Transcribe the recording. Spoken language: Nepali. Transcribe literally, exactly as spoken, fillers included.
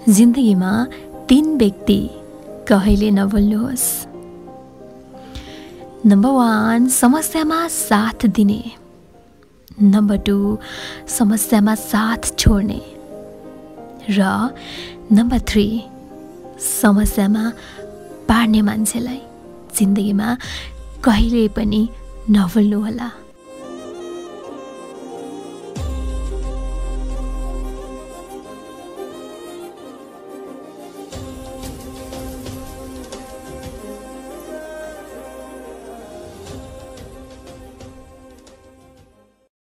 जिन्दगीमा तीन व्यक्ति कहिले नभुल्नुहोस्। नम्बर वान, समस्यामा साथ दिने। नम्बर टू, समस्यामा साथ छोड्ने। र नम्बर थ्री, समस्यामा पार्ने मान्छेलाई जिन्दगीमा कहिले पनि नभुल्नुहोला।